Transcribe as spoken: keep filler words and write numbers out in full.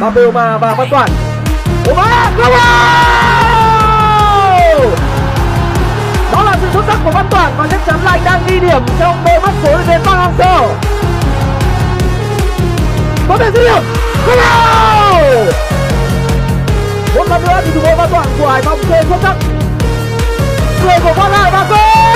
Papelma và Văn Toản. Ủa ba, không vào! Đó là sự xuất sắc của Văn Toản và chắc chắn là anh đang ghi điểm trong đôi mắt của đội tuyển Park Hang-seo. Có thể dứt điểm, không vào! Một lần nữa thì thủ môn Văn Toản của Hải Phòng chơi xuất sắc. Người của Văn Hải và gol!